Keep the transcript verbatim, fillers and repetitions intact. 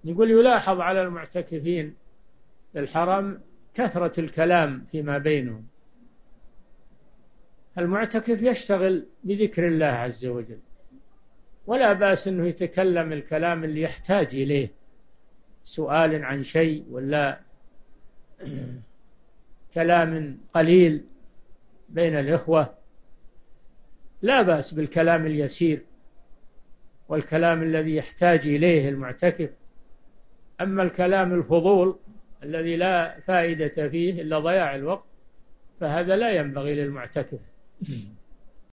يقول يلاحظ على المعتكفين في الحرم كثرة الكلام فيما بينهم. المعتكف يشتغل بذكر الله عز وجل، ولا بأس أنه يتكلم الكلام اللي يحتاج إليه، سؤال عن شيء ولا كلام قليل بين الإخوة، لا بأس بالكلام اليسير والكلام الذي يحتاج إليه المعتكف. أما الكلام الفضول الذي لا فائدة فيه إلا ضياع الوقت فهذا لا ينبغي للمعتكف.